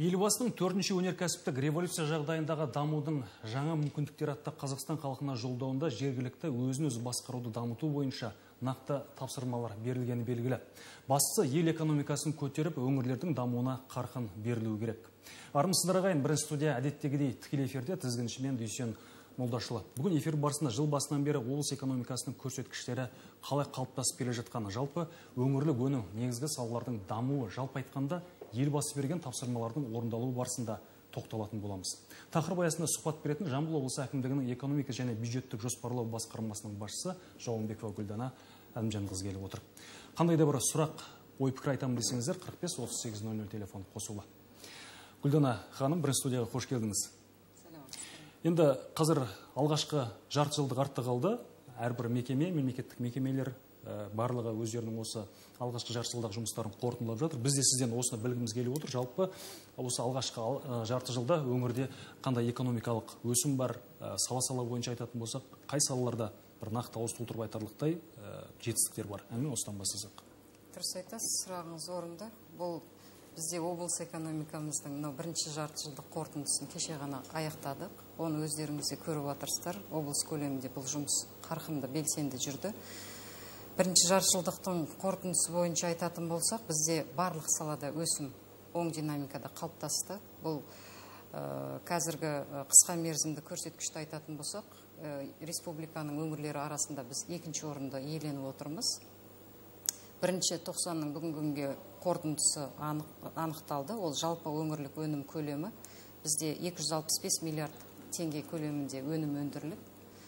Елбасының 4-ші өнеркәсіптік революция жағдайындағы дамудың жаңа мүмкіндіктері атты Қазақстан халқына жолдауында жергілікті өзін-өзі басқаруды дамыту бойынша нақты тапсырмалар берілгені белгілі. Бастысы ел экономикасын көтеріп, өңірлердің дамуына қарқын берілуі керек. Армысыздар ағайын, бірінші студия әдеттегідей тікелей эфирде, тізгіншімен Дүйсен Молдашылы. Бүгін эфир барысында жыл басынан бері облыс экономикасының көрсеткіштері қалай қалыптасып келе жатқаны, жалпы өңірлік өнім негізгі салалардың дамуы, жалпы айтқанда елбасы берген тапсырмалардың орындалуы барысында тоқталатын боламыз. Тақырып аясында сұхбат беретін Жамбыл облысы әкімдігінің экономика және бюджеттік жоспарлау басқармасының басшысы Жауынбекова Гүлдана Әлімжанқызы келіп отыр. Қандай да бір сұрақ, ой пікір айтамын десеңіздер 45-38-00 телефон қосулы. Гүлдана ханым, бірінші студияға қош келдіңіз. Енді қазір алғашқы жарты жылдық артта қалды. Әрбір мекеме, мемлекеттік мекемелер барлығы өздерінің осы алғашқы жарты жылдағы жұмыстарын қорытындылап жатыр. Біз де сізден осыны білгіміз келіп отыр. Жалпы осы алғашқы жарты жылда өңірде қандай экономикалық өсім бар, сала бойынша айтатын болсақ, қай салаларда бір нақты ауыз толтырып айтарлықтай жетістіктер бар? Әңгіме осыдан бастасақ. Дұрыс айтасыз, сұрағыңыз орынды. Бұл бізде облыс экономикамыздың бірінші жарты жылдық қорытындысын кеше ғана аяқтадық. Оны өздеріңіз де көріп отырсыздар. Облыс көлемінде бұл жұмыс қарқынды, белсенді жүрді. Бірінші жарты жылдықтың қорытындысы бойынша айтатын болсақ, бізде барлық салада өсім оң динамикада қалыптасты. Бұл қазіргі қысқа мерзімді көрсеткішті айтатын болсақ, республиканың өңірлері арасында біз екінші орынды иеленіп отырмыз. Бірінші 90-ның бүгінгі күнге қорытындысы анықталды. Ол жалпы өңірлік өнім көлемі бізде 265 миллиард теңге көлемінде өнім өндіріліп,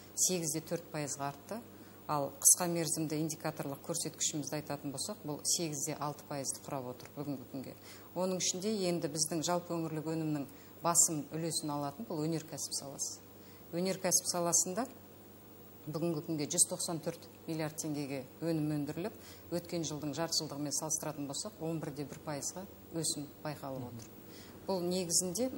8,4% артты. Ал қысқа мерзімді индикаторлық көрсеткішімізді айтатын болсақ, бұл 8,6% құрап отыр бүгінгі күнге. Оның ішінде енді біздің жалпы өңірлік өнімнің басым үлесін алатын бұл өнеркәсіп саласы. Өнеркәсіп саласында бүгінгі күнге 194 миллиард теңгеге өнім өндіріліп, өткен жылдың жарты жылдығымен салыстыратын болсақ, 11,1%-ға өсім байқалып отыр. Бұл негізінде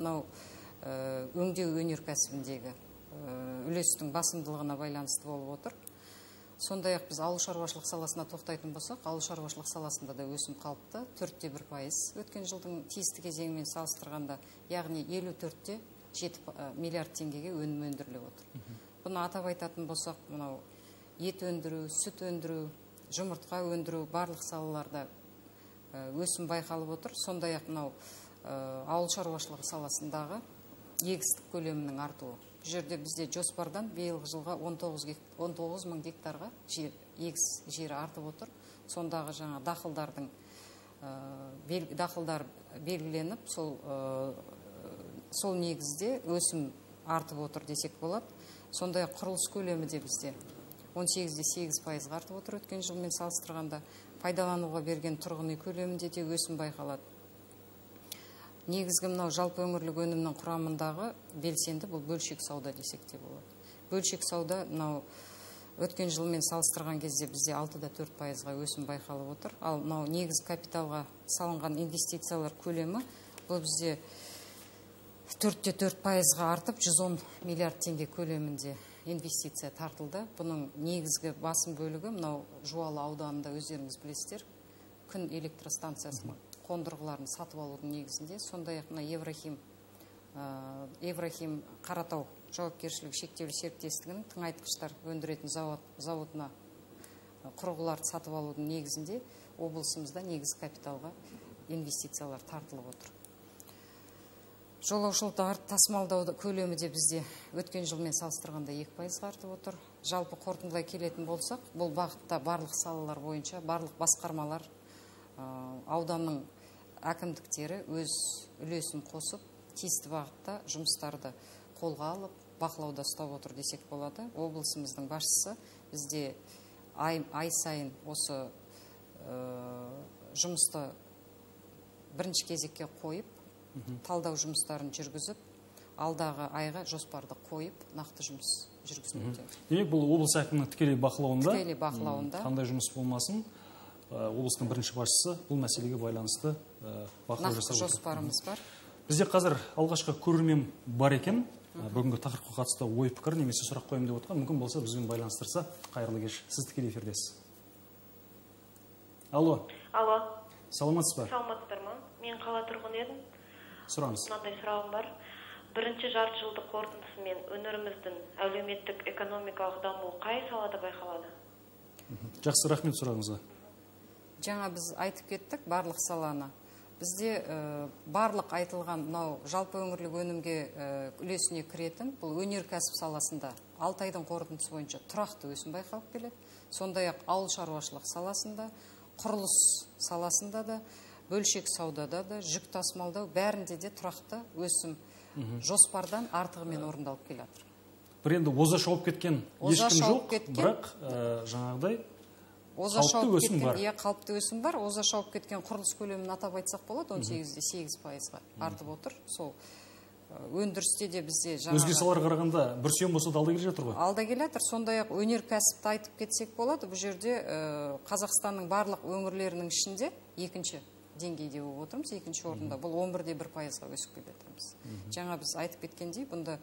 өңдеу өнеркәсібіндегі үлестің басымдылығына байланысты болып отыр. Сондай-ақ біз ауыл шаруашылық саласына тоқтайтын болсақ, ауыл шаруашылық саласында да өсім қалыпты, 4,1%. Өткен жылдың тиісті кезеңімен салыстырғанда, яғни 54,7 миллиард теңгеге өнім өндіріліп отыр. Бұны атап айтатын болсақ, ет өндіру, сүт өндіру, жұмыртқа өндіру барлық салаларда өсім байқалып отыр. Сондай-ақ ауыл шаруашылығы саласындағы егістік көлемінің артуы. Жерде бізде жоспардан биылғы жылға 19 мың гектарға егіс жері артып отыр. Сондағы жаңа дақылдар белгіленіп, сол негізде өсім артып отыр десек болады. Сондай құрылыс көлемі де бізде 18,8% артып отыр өткен жылмен салыстырғанда. Пайдалануға берген тұрғын үй көлемінде де өсім байқалады. Негізгі жалпы өңірлік өнімнің құрамындағы белсенді бұл бөлшек сауда десек те болады. Бөлшек сауда өткен жылмен салыстырған кезде бізде 6,4%-ға өсім байқалып отыр. Ал негізгі капиталға салынған инвестициялар көлемі бұл бізде 4,4%-ға артып 110 миллиард теңге көлемінде инвестиция тартылды. Бұның негізгі басым бөлігі Жуалы ауданында өздеріңіз білесіздер, күн электростанциясының қондырғыларын сатып алудың негізінде, сондай-ақ Еврохим Қаратау жауапкершілігі шектеулі серіктестігінің тыңайтқыштар өндіретін зауытына құрылғыларды сатып алудың негізінде облысымызда негізгі капиталға инвестициялар тартылып отыр. Жолаушылық тасымалдау көлемі де бізде өткен жылмен салыстырғанда 2%-ға артып отыр. Жалпы қорытындылай келетін болсақ, бұл бағытта барлық салалар бойынша, барлық басқармалар, ауданның әкімдіктері өз үлесін қосып, тиісті бағытта жұмыстарды қолға алып, бақылауда ұстап отыр десек болады. Облысымыздың басшысы бізде ай сайын осы жұмысты бірінші кезекке қойып, талдау жұмыстарын жүргізіп, алдағы айға жоспарды қойып, нақты жұмыс жүргізілуде. Демек, бұл облыс әкімінің тікелей бақылауында, қандай жұмыс болмасын, облыстың бірінші басшысы бұл мәселеге байланысты бақылау жасап отыр. Жоспарымыз бар. Бізде қазір алғашқы көрермен бар екен. Бүгінгі тақырыпқа қатысты ой пікір немесе сұрақ қойым деп отқан, мүмкін болса бізбен байланыстырса, қайырлы кеш. Сіз тікелей эфирдесіз. Алло. Алло. Саламатсыз ба? Саламатсыздар ма? Мен қала тұрғын едім. Сұраңыз. Мынандай сұрағым бар. Бірінші жарты жылдық қорытындысымен өңіріміздің әлеуметтік экономикалық дамуы қай салада байқалады? Жақсы, рахмет сұрағыңызға. Жаңа біз айтып кеттік барлық саланы. Бізде барлық айтылған жалпы өңірлік өнімге үлесіне кіретін бұл өнеркәсіп саласында 6 айдың қорытындысы бойынша тұрақты өсім байқалып келеді. Сондай-ақ ауыл шаруашылық саласында, құрылыс саласында да, бөлшек саудада да, жүк тасымалдау бәрінде де тұрақты өсім жоспардан артығымен орындалып келе жатыр. Бір енді оза шауып кеткен ешкім жоқ, бірақ жаңағыдай қалыпты өсім бар. Оза шауып кеткен құрылыс көлемін атап айтсақ болады, 18-де 8%-ға артып отыр. Сол өндірісте де бізде өзге салаларға қарағанда бір сүйем болса да алда келе жатыр ғой. Алда келе жатыр. Сондай-ақ өнеркәсіпті айтып кетсек болады. Бұл жерде Қазақстанның барлық өңірлерінің ішінде екінші деңгейде болып отырмыз. Екінші орында. Бұл 11-де 1%-ға өсіп келе жатырмыз. Жаңа біз айтып кеткендей, бұнда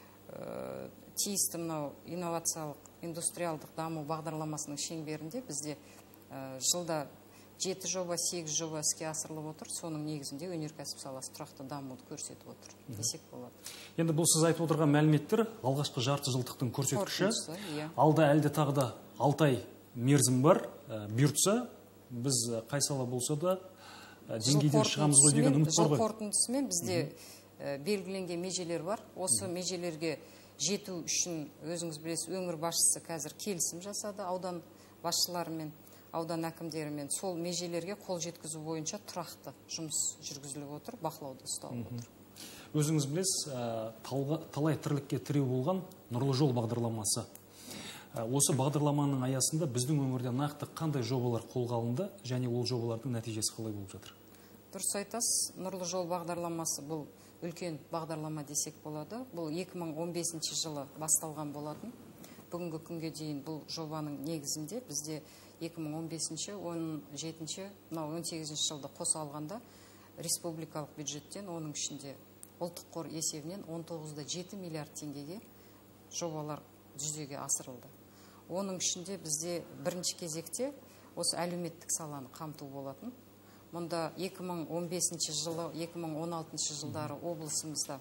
тиісті инновациялық индустриалдық даму бағдарламасының шеңберінде бізде жылда 7 жоба, 8 жоба іске асырылып отыр. Соның негізінде өнеркәсіп саласы тұрақты дамуды көрсетіп отыр десек болады. Енді бұл сіз айтып отырған мәліметтер алғашқы жарты жылдықтың көрсеткіші. Алда әлде тағы да 6 ай мерзім бар. Бұйыртса біз қай сала болса да деңгейден шығамыз ғой деген үміт бар ғой. Жыл қорытындысымен бізде белгіленген межелер бар. Осы межелерге жету үшін өзіңіз білесіз, өңір басшысы қазір келісім жасады аудан басшыларымен, аудан әкімдерімен. Сол межелерге қол жеткізу бойынша тұрақты жұмыс жүргізіліп отыр, бақылауды ұсталып отыр. Өзіңіз білесіз, талай тірлікке тіреу болған Нұрлы жол бағдарламасы. Осы бағдарламаның аясында біздің өңірде нақты қандай жобалар қолға алынды және ол жобалардың нәтижесі қалай болып жатыр? Дұрыс айтасыз, Нұрлы жол бағдарламасы бұл үлкен бағдарлама десек болады. Бұл 2015 жылы басталған болатын. Бүгінгі күнге дейін бұл жобаның негізінде бізде 2015, 17, 18 жылды қоса алғанда республикалық бюджеттен, оның ішінде ұлттық қор есебінен 19,7 миллиард теңгеге жобалар жүзеге асырылды. Оның ішінде бізде бірінші кезекте осы әлеуметтік саланы қамту болатын. Мұнда 2015 жылы, 2016 жылдары облысымызда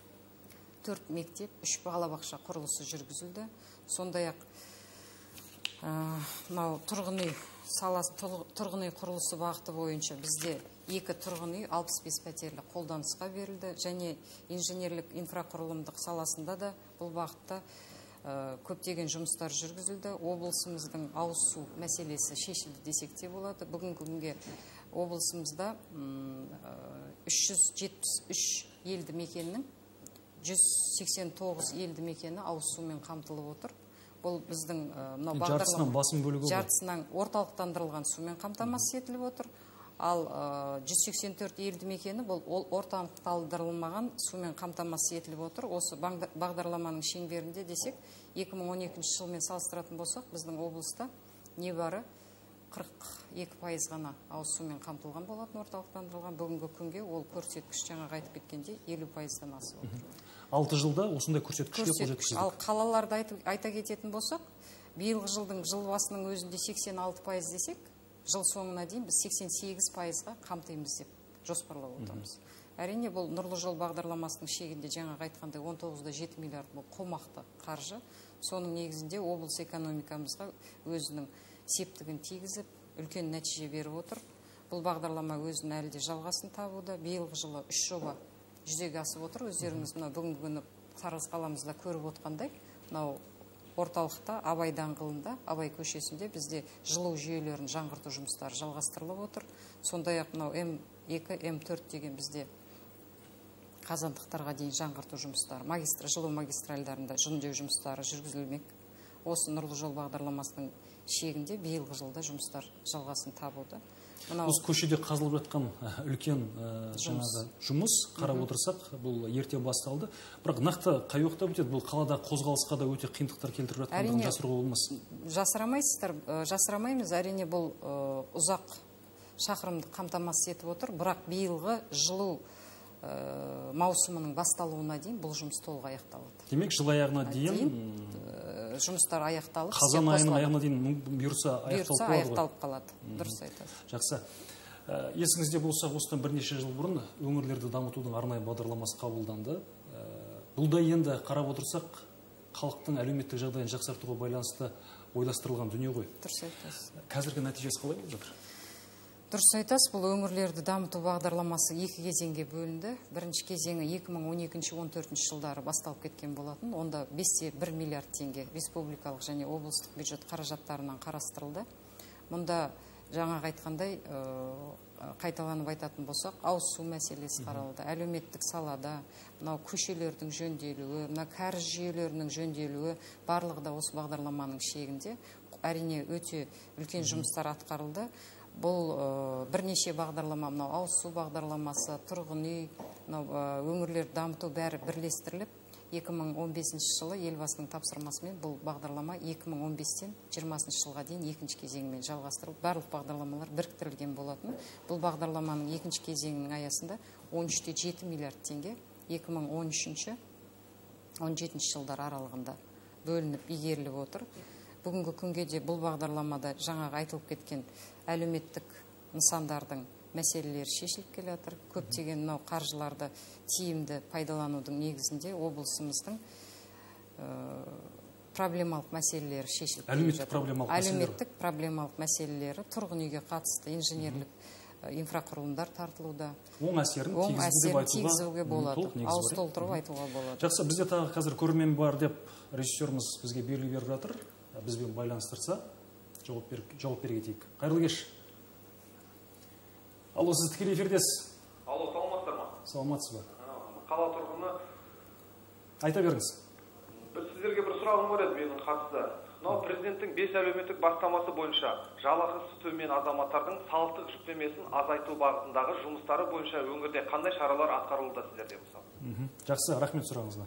4 мектеп, 3 балабақша құрылысы жүргізілді. Сондай-ақ тұрғын үй құрылысы бағыты бойынша бізде 2 тұрғын үй 65 пәтерлі қолданысқа берілді, және инженерлік инфрақұрылымдық саласында да бұл бағытта көптеген жұмыстар жүргізілді. Облысымыздың ауыз су мәселесі шешілді десек те болады. Бүгінгі күнге облысымызда 373 елді мекеннің 189 елді мекені ауыз сумен қамтылып отыр. Бұл біздің жартысынан орталықтандырылған сумен қамтамасыз етіліп отыр. Ал 184 елді мекені бұл орталықтандырылмаған сумен қамтамасыз етіліп отыр. Осы бағдарламаның шеңберінде десек, 2012 жылмен салыстыратын болсақ, біздің облыста небары 42% ғана ауыз сумен қамтылған болатын, орталықтандырылған. Бүгінгі күнге ол көрсеткіш жаңағы айтып кеткенде 50%-дан асып отыр. 6 жылда осындай көрсеткішке қол жеткіздік. Ал қалаларды айта кететін болсақ, биылғы жылдың жыл басының өзінде 86% десек, жыл соңына дейін біз 88%-ға қамтимыз деп жоспарлап отырмыз. Әрине бұл Нұрлы жол бағдарламасының шегінде жаңағы айтқандай 19,7 миллиард бұл қомақты қаржы. Соның негізінде облыс экономикамызға өзінің септігін тигізіп, үлкен нәтиже беріп отыр. Бұл бағдарлама өзінің әлі де жалғасын табуда. Биылғы жылы 3 жоба жүзеге асып отыр. Өздеріңіз бүгінгі күні Тараз қаламызда көріп отқандай, орталықта Абай даңғылында, Абай көшесінде бізде жылу жүйелерін жаңғырту жұмыстары жалғастырылып отыр. Сондай-ақ М2, М4 деген бізде қазандықтарға дейін жаңғырту жұмыстары, жылу магистральдарында жөндеу жұмыстары жүргізілмек. Осы Нұрлы жол бағдарламасының шегінде биылғы жылда жұмыстар жалғасын табуда. Осы көшеде қазылып жатқан үлкен жұмыс қарап отырсақ, бұл ерте басталды. Бірақ нақты қай уақытта бітеді? Бұл қалада қозғалысқа да өте қиындықтар келтіріп жатқандығын жасыруға болмас. Жасырамайсыздар, жасырамаймыз. Әрине бұл ұзақ шақырымды қамтамасыз етіп отыр. Бірақ биылғы жылу маусымының басталуына дейін бұл жұмыс толық аяқталады. Демек, жыл аяғына дейін жұмыстар аяқталып, қазан айының аяғына дейін бұйырса аяқталып қалады. Дұрыс айтасыз. Жақсы. Есіңізде болса, осыдан бірнеше жыл бұрын өңірлерді дамытудың арнайы бағдарламасы қабылданды. Бұл да енді қарап отырсақ, халықтың әлеуметтік жағдайын жақсартуға байланысты ойластырылған дүние ғой. Дұрыс айтасыз. Қазіргі нәтижесі қалай болып жатыр? Дұрыс айтасыз, бұл өңірлерді дамыту бағдарламасы 2 кезеңге бөлінді. Бірінші кезеңі 2012-14 жылдары басталып кеткен болатын. Онда 5,1 миллиард теңге республикалық және облыстық бюджет қаражаттарынан қарастырылды. Мұнда жаңағы айтқандай, қайталанып айтатын болсақ, ауыз су мәселесі қаралды. Әлеуметтік салада, мынау көшелердің жөнделуі, мына кәріз жүйелерінің жөнделуі барлығы да осы бағдарламаның шегінде. Әрине өте үлкен жұмыстар атқарылды. Бұл бірнеше бағдарлама, мынау ауыз су бағдарламасы, тұрғын үй, өңірлерді дамыту бәрі бірлестіріліп, 2015 жылы елбасының тапсырмасымен бұл бағдарлама 2015-тен 20 жылға дейін екінші кезеңімен жалғастырылып, барлық бағдарламалар біріктірілген болатын. Бұл бағдарламаның екінші кезеңінің аясында 13,7 миллиард теңге 2013-17 жылдар аралығында бөлініп игеріліп отыр. Бүгінгі күнге де бұл бағдарламада жаңағы айтылып кеткен әлеуметтік нысандардың мәселелер шешіліп келе жатыр. Көптеген мынау қаржыларды тиімді пайдаланудың негізінде облысымыздың проблемалық мәселелері шешіліп келе жатыр. Әлеуметтік проблемалық мәселелері тұрғын үйге қатысты инженерлік инфрақұрылымдар тартылуда. Оң әсерін тигізуге болады. Ауыз толтырып айтуға болады. Жақсы, бізде тағы қазір көрермен бар деп режиссеріміз бізге белгі беріп жатыр. Бізбен байланыстырса, жауап бере кетейік. Қайырлы кеш. Алло, сіз тікелей эфирдесіз. Алло, саламатсыздар ма? Саламатсыз ба? Қала тұрғыны. Айта беріңіз. Сіздерге бір сұрағым бар еді менің қатысты. Мынау президенттің 5 әлеуметтік бастамасы бойынша жалақысы төмен азаматтардың салықтық жүктемесін азайту бағытындағы жұмыстары бойынша өңірде қандай шаралар атқарылуда сіздерде мысалы? Жақсы, рахмет сұрағыңызға.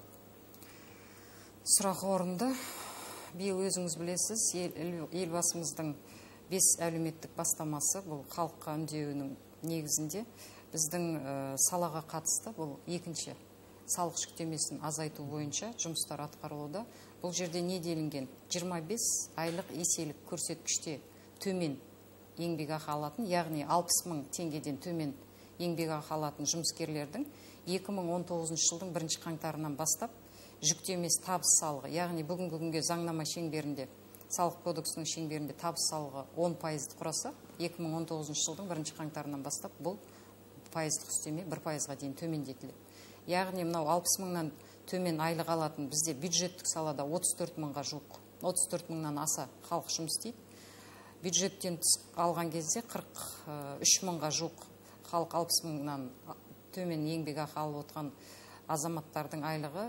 Сұрақ орынды. Биыл өзіңіз білесіз, елбасымыздың 5 әлеуметтік бастамасы бұл халыққа үндеуінің негізінде біздің салаға қатысты бұл екінші салық жүктемесін азайту бойынша жұмыстар атқарылуда. Бұл жерде не делінген? 25 айлық еселік көрсеткіште төмен еңбекақы алатын, яғни 60 мың теңгеден төмен еңбекақы алатын жұмыскерлердің 2019 жылдың 1 қаңтарынан бастап жүктемесі табыс салығы, яғни бүгінгі күнге заңнама шеңберінде, салық кодексінің шеңберінде табыс салығы 10% құраса, 2019 жылдың 1 қаңтарынан бастап бұл пайыздық үстеме 1%-ға дейін төмендетіледі. Яғни мынау 60 мыңнан төмен айлық алатын бізде бюджеттік салада 34 мыңға жуық, 34 мыңнан аса халық жұмыс істейді. Бюджеттен алған кезде 43 мыңға жуық халық 60 мыңнан төмен еңбекақы алып отқан азаматтардың айлығы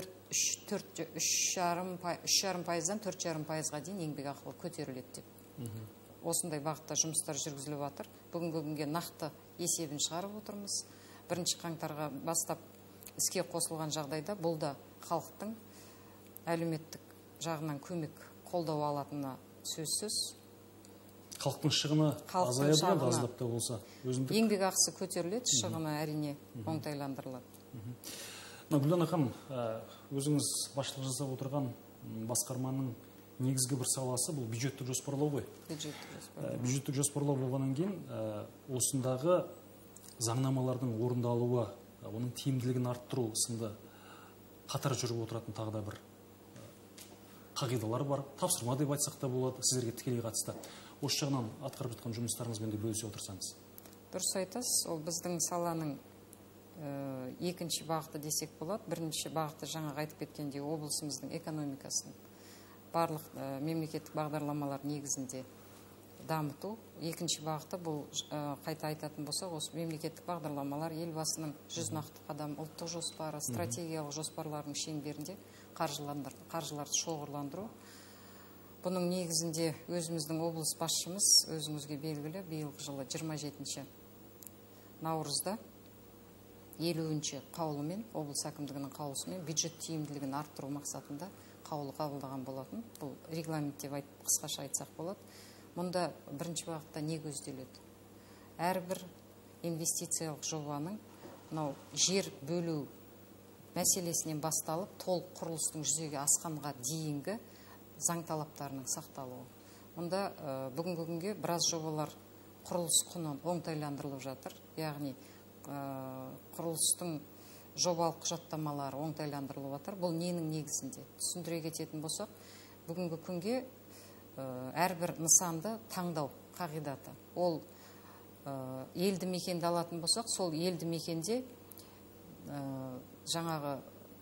3,5%-дан 4,5%-ға дейін еңбекақы көтеріледі деп. Осындай бағытта жұмыстар жүргізіліп жатыр. Бүгінгі күнге нақты есебін шығарып отырмыз. 1 қаңтарға бастап іске қосылған жағдайда бұл да халықтың әлеуметтік жағынан көмек қолдау алатынына сөзсіз. Халықтың шығыны азаяды, аздап та болса. Еңбекақысы көтеріледі, шығыны әрине оңтайландырылады. Гүлдана ханым, өзіңіз басшылық жасап отырған басқарманың негізгі бір саласы бұл бюджеттік жоспарлау ғой. Бюджеттік жоспарлау болғаннан кейін осындағы заңнамалардың орындалуы, оның тиімділігін арттыру сынды қатар жүріп отыратын тағы да бір қағидалар бар. Тапсырма деп айтсақ та болады, сіздерге тікелей қатысты. Осы жағынан атқарып жатқан жұмыстарыңызбен де бөлісе отырсаңыз. Дұрыс айтасыз, ол біздің саланың екінші бағыты десек болады. Бірінші бағыты жаңа айтып кеткендей облысымыздың экономикасын барлық мемлекеттік бағдарламалар негізінде дамыту. Екінші бағыты бұл қайта айтатын болсақ, осы мемлекеттік бағдарламалар елбасының 100 нақты қадам ұлттық жоспары, стратегиялық жоспарларының шеңберінде қаржыларды шоғырландыру. Бұның негізінде өзіміздің облыс басшымыз, өзіңізге белгілі, биылғы жылы 27 наурызда 50-ші қаулымен, облыс әкімдігінің қаулысымен бюджет тиімділігін арттыру мақсатында қаулы қабылдаған болатын. Бұл регламент деп қысқаша айтсақ болады. Мұнда бірінші бағытта не көзделеді? Әрбір инвестициялық жобаның жер бөлу мәселесінен басталып, толық құрылыстың жүзеге асқанға дейінгі заң талаптарының сақталуы. Мұнда бүгінгі күнге біраз жобалар құрылыс құны оңтайландырылып жатыр. Яғни құрылыстың жобалық құжаттамалары оңтайландырылып жатыр. Бұл ненің негізінде? Түсіндіре кететін болсақ, бүгінгі күнге әрбір нысанды таңдау қағидаты. Ол елді мекенді алатын болсақ, сол елді мекенде жаңағы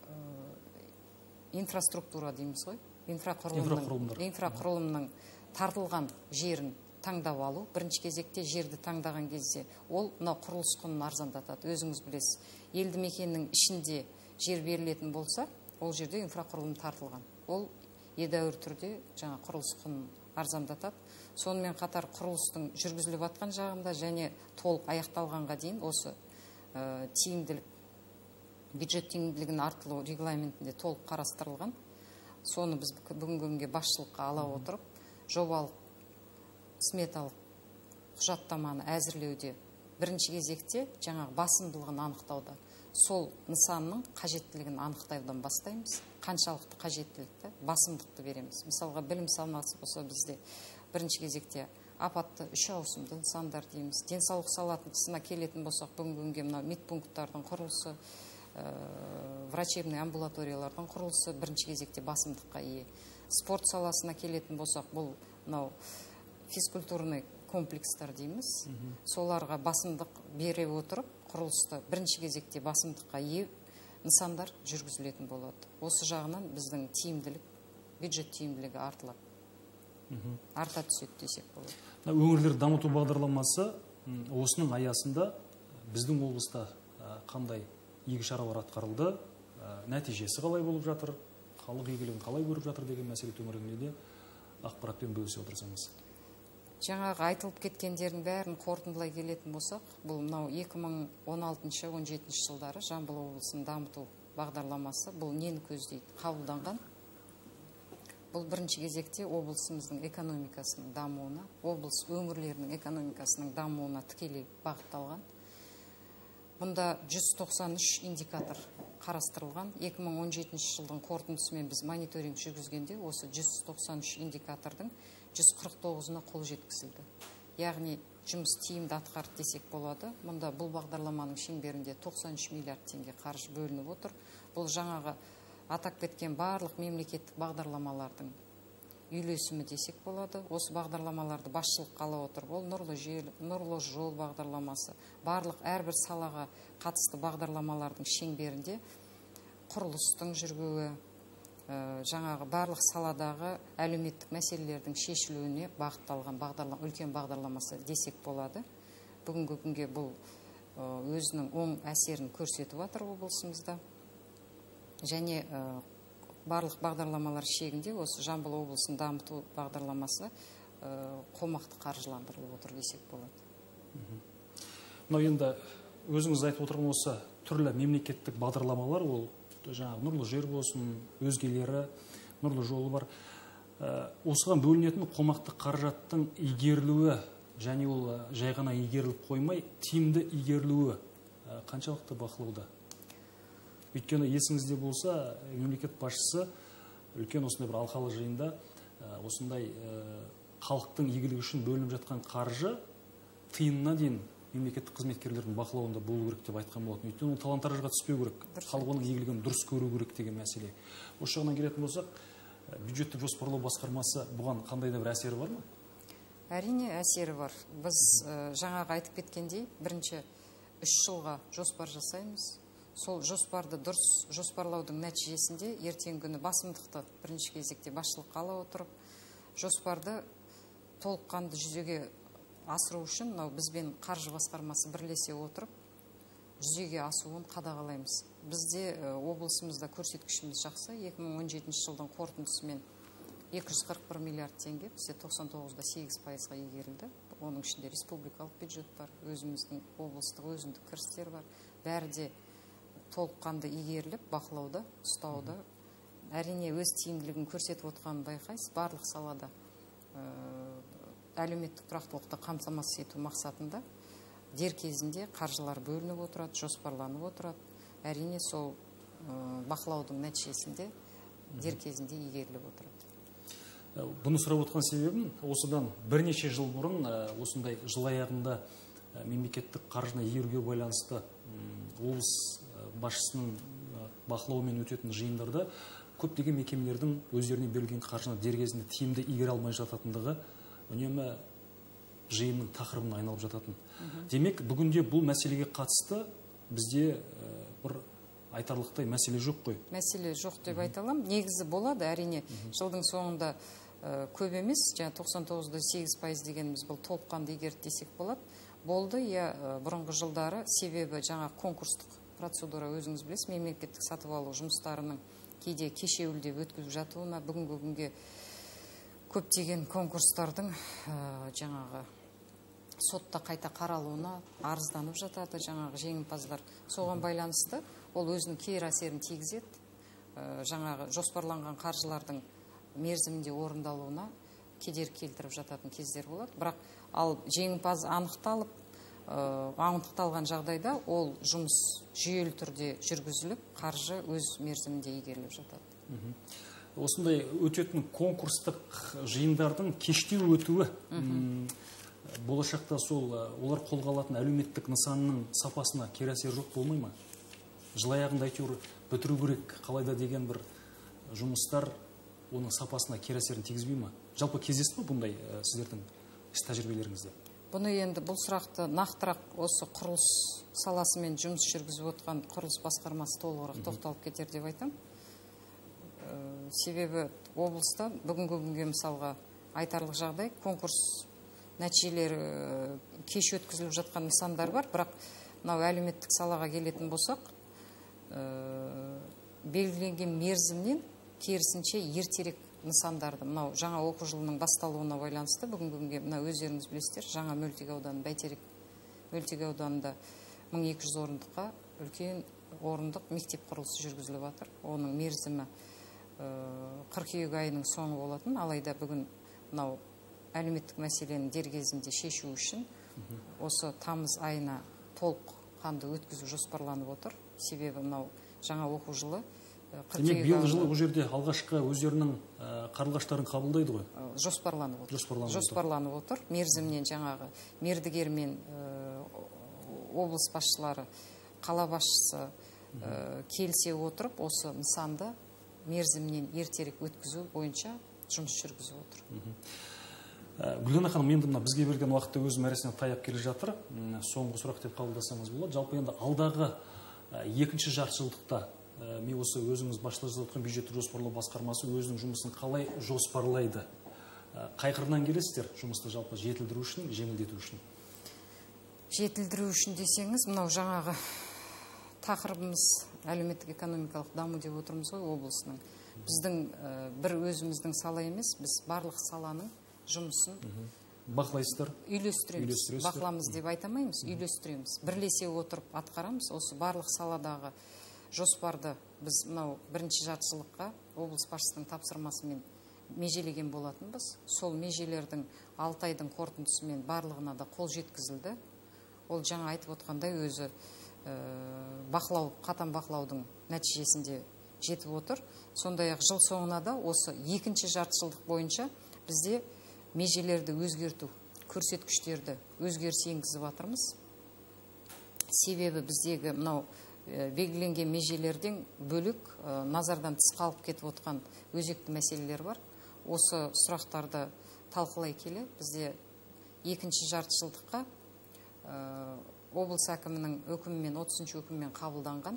инфраструктура дейміз ғой, инфрақұрылымның тартылған жерін таңдап алу. Бірінші кезекте жерді таңдаған кезде ол құрылыс құнын арзандатады. Өзіңіз білесіз, елді мекеннің ішінде жер берілетін болса, ол жерде инфрақұрылым тартылған. Ол едәуір түрде жаңа құрылыс құнын арзандатады. Сонымен қатар құрылыстың жүргізіліп жатқан жағында және толық аяқталғанға дейін осы тиімділік, бюджет тиімділігін артылу регламентінде толық қарастырылған. Соны біз бүгінгі күнге басшылыққа ала отырып, жобалық сметалық құжаттаманы әзірлеуде бірінші кезекте жаңағы басымдылығын анықтауда, сол нысанның қажеттілігін анықтаудан бастаймыз. Қаншалықты қажеттілікті, басымдықты береміз. Мысалға, білім саласы болса бізде бірінші кезекте апатты 3 ауысымды нысандар дейміз. Денсаулық саласына келетін болсақ, бүгінгі күнге мына медпункттардың құрылысы, врачебный амбулаториялардың құрылысы бірінші кезекте басымдыққа ие. Спорт саласына келетін болсақ, бұл физкультурный комплекстар дейміз. Соларға басымдық бере отырып, құрылысты бірінші кезекте басымдыққа ие нысандар жүргізілетін болады. Осы жағынан біздің тиімділік, бюджет тиімділігі артылады. Арта түседі десек болады. Өңірлер дамыту бағдарламасы осының аясында біздің облыста қандай игі шаралар атқарылды, нәтижесі қалай болып жатыр, халық игілігін қалай көріп жатыр деген мәселе төңірегінде ақпаратпен бөлісе отырсаңыз. Жаңағы айтылып кеткендердің бәрін қорытындылай келетін болсақ, бұл 2016-17 жылдары Жамбыл облысын дамыту бағдарламасы бұл нені көздейді? Қабылданған. Бұл бірінші кезекте облысымыздың экономикасының дамуына, облыс өңірлерінің экономикасының дамуына тікелей бағытталған. Бұнда 193 индикатор қарастырылған. 2017 жылдың қорытындысымен біз мониторинг жүргізгенде осы 193 индикатордың 149-на қол жеткізілді. Яғни жұмыс тиімді атқарды десек болады. Мұнда бұл бағдарламаның шеңберінде 93 миллиард теңге қаржы бөлініп отыр. Бұл жаңағы атап кеткен барлық мемлекеттік бағдарламалардың үйлесімі десек болады. Осы бағдарламаларды басшылыққа ала отырып, ол нұрлы жол бағдарламасы, барлық әрбір салаға қатысты бағдарламалардың шеңберінде құрылыстың жүргізілуі, жаңағы барлық саладағы әлеуметтік мәселелердің шешілуіне бағытталған үлкен бағдарламасы десек болады. Бүгінгі күнге бұл өзінің оң әсерін көрсетіп жатыр облысымызда. Және барлық бағдарламалар шегінде осы Жамбыл облысын дамыту бағдарламасы қомақты қаржыландырылып отыр десек болады. Енді өзіңіз айтып отырған осы түрлі мемлекеттік бағдарламалар, ол жаңағы нұрлы жер болсын, өзгелері, нұрлы жолы бар. Осыған бөлінетін қомақты қаражаттың игерілуі, және ол жай ғана игеріліп қоймай, тиімді игерілуі қаншалықты бақылауда? Өйткені есіңізде болса, мемлекет басшысы үлкен осындай бір алқалы жиында осындай халықтың игілігі үшін бөлініп жатқан қаржы тиынына дейін мемлекеттік қызметкерлердің бақылауында болу керек деп айтқан болатын. Өйткені ол талан-таражға түспеу керек. Халық оның игілігін дұрыс көру керек деген мәселе. Осы жағынан келетін болсақ, бюджеттік жоспарлау басқармасы бұған қандай да бір әсері бар ма? Әрине әсері бар. Біз жаңағы айтып кеткендей, бірінші 3 жылға жоспар жасаймыз. Сол жоспарды дұрыс жоспарлаудың нәтижесінде ертеңгі күні басымдықты бірінші кезекте басшылыққа ала отырып, жоспарды толыққанды жүзеге асыру үшін бізбен қаржы басқармасы бірлесе отырып, жүзеге асуын қадағалаймыз. Бізде облысымызда көрсеткішіміз жақсы. 2017 жылдың қорытындысымен 241 миллиард теңге, бізде 99,8%-ға игерілді. Оның ішінде республикалық бюджет бар, өзіміздің облыстық өзіндік кірістер бар. Бәрі де толыққанды игеріліп, бақылауда, ұстауда. Әрине өз тиімділігін көрсетіп отырғанын байқайсыз. Барлық салада әлеуметтік тұрақтылықты қамтамасыз ету мақсатында дер кезінде қаржылар бөлініп отырады, жоспарланып отырады. Әрине сол бақылаудың нәтижесінде дер кезінде игеріліп отырады. Бұны сұрап отқан себебім, осыдан бірнеше жыл бұрын осындай жыл аяғында мемлекеттік қаржыны игеруге байланысты облыс басшысының бақылауымен өтетін жиындарда көптеген мекемелердің өздеріне берілген қаржыны дер кезінде тиімді игере алмай жататындығы үнемі жиынның тақырыбына айналып жататын. Демек, бүгінде бұл мәселеге қатысты бізде бір айтарлықтай мәселе жоқ қой. Мәселе жоқ деп айта аламын. Негізі болады, әрине. Жылдың соңында көп емес, жаңа 99,8% дегеніміз бұл толыққанды игерді десек болады. Болды, бұрынғы жылдары, себебі жаңа конкурстық процедура өзіңіз білесіз, мемлекеттік сатып алу жұмыстарының кейде кешеуілдеп өткізіп жатуына, бүгінгі күнге көптеген конкурстардың жаңағы сотта қайта қаралуына арызданып жатады, жаңағы жеңімпаздар. Соған байланысты ол өзінің кері әсерін тигізеді. Жаңағы жоспарланған қаржылардың мерзімінде орындалуына кедергі келтіріп жататын кездер болады. Бірақ ал жеңімпаз анықталған жағдайда ол жұмыс жүйелі түрде жүргізіліп, қаржы өз мерзімінде игеріліп жатады. Осындай өтетін конкурстық жиындардың кештеу өтуі болашақта олар қолға алатын әлеуметтік нысанның сапасына кері әсері жоқ болмай ма? Жыл аяғында әйтеуір бітіру керек қалайда деген бір жұмыстар оның сапасына кері әсерін тигізбей ма? Жалпы кездесті ме бұндай сіздердің іс тәжірибелеріңізде? Бұны енді бұл сұрақты нақтырақ осы құрылыс саласымен жұмыс жүргізіп отқан құрылыс басқармасы толығырақ тоқталып кетер деп айтам. Себебі облыста бүгінгі күнге мысалға айтарлық жағдай конкурс нәтижелері кеш өткізіліп жатқан нысандар бар, бірақ мынау әлеуметтік салаға келетін болсақ, белгіленген мерзімнен керісінше ертерек нысандарды, мынау жаңа оқу жылының басталуына байланысты бүгінгі күнге мына өздеріңіз білесіздер, жаңа Мөлтек ауданы, Бәйтерек Мөлтек ауданында 1200 орындыққа үлкен орындық мектеп құрылысы жүргізіліп жатыр. Оның мерзімі қыркүйек айының соңы болатын, алайда бүгін мынау әлеуметтік мәселені дер кезінде шешу үшін осы тамыз айына толыққанды өткізу жоспарланып отыр. Себебі мынау жаңа оқу жылы Демек, биылғы жылы бұл жерде алғашқы өздерінің қарлығаштарын қабылдайды ғой? Жоспарланып отыр. Мерзімнен жаңағы мердігер мен облыс басшылары, қала басшысы келісе отырып, осы нысанды мерзімнен ертерек өткізу бойынша жұмыс жүргізіп отыр. Гүлдана ханым, енді бізге берген уақытта өз мәресіне таяп келе жатыр. Соңғы сұрақ деп қабылдасаңыз болады. Жалпы енді алдағы екінші жартыжылдықта мен осы өзіңіз басшылық еткен бюджеттік жоспарлау басқармасы өзінің жұмысын қалай жоспарлайды? Қай қырынан келесіздер жұмысты жалпы жетілдіру үшін, жеңілдету үшін? Жетілдіру үшін десеңіз, мынау жаңағы тақырыбымыз әлеуметтік экономикалық даму деп отырмыз ғой облысының. Біздің бір өзіміздің сала емес, біз барлық саланың жұмысын бақылайсыздар, үйлестіреміз. Бақыламыз деп айтамаймыз, үйлестіреміз. Бірлесе отырып атқарамыз. Осы барлық саладағы жоспарды біз мынау бірінші жартыжылдыққа облыс басшысының тапсырмасымен межелеген болатынбыз. Сол межелердің 6 айдың қорытындысымен барлығына да қол жеткізілді. Ол жаңа айтып отқандай өзі қатаң бақылаудың нәтижесінде жетіп отыр. Сондай-ақ жыл соңына да осы екінші жартыжылдық бойынша бізде межелерді өзгерту, көрсеткіштерді өзгеріс енгізіп жатырмыз. Себебі біздегі мынау белгіленген межелерден бөлік назардан тыс қалып кетіп отқан өзекті мәселелер бар. Осы сұрақтарды талқылай келе бізде екінші жартыжылдыққа облыс әкімінің өкімімен 30-ші өкіммен қабылданған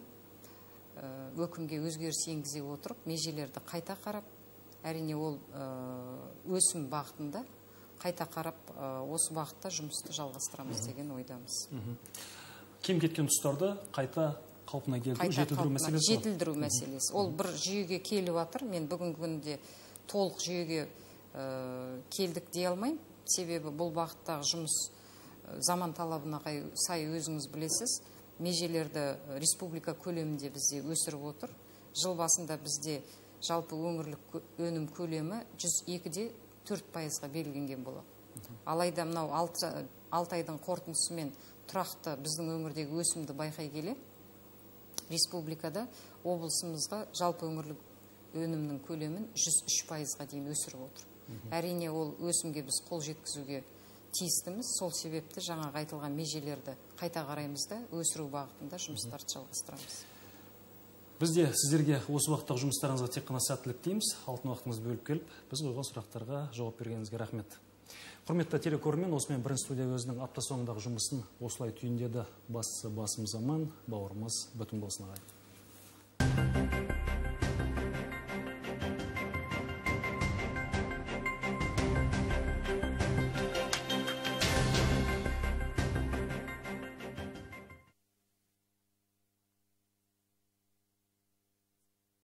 өкімге өзгеріс енгізе отырып, межелерді қайта қарап, әрине ол өсім бағытында қайта қарап, осы бағытта жұмысты жалғастырамыз деген ойдамыз. Кем кеткен тұстарды қайта қалпына келтіру, жетілдіру мәселесі. Ол бір жүйеге келіп жатыр. Мен бүгінгі күнде толық жүйеге келдік дей алмаймын. Себебі бұл бағыттағы жұмыс заман талабына сай өзіңіз білесіз. Межелерді республика көлемінде бізде өсіріп отыр. Жыл басында бізде жалпы өңірлік өнім көлемі 102,4%-ға белгіленген болады. Алайда мынау 6 айдың қорытындысымен тұрақты біздің өңірдегі өсімді байқай келе, республикада облысымызға жалпы өңірлік өнімнің көлемін 103%-ға дейін өсіріп отыр. Әрине ол өсімге біз қол жеткізуге тиістіміз. Сол себепті жаңағы айтылған межелерді қайта қараймыз да өсіру бағытында жұмыстарды жалғастырамыз. Біз де сіздерге осы уақыттағы жұмыстарыңызға тек қана сәттілік тілейміз. Алтын уақытыңызды бөліп келіп, біз қойған сұрақтарға жауап бергеніңізге рахмет. Құрметті телекөрермен, осымен бірінші студия өзінің апта соңындағы жұмысын осылай түйіндеді. Басымыз аман, бауырымыз бүтін болсын ағайын.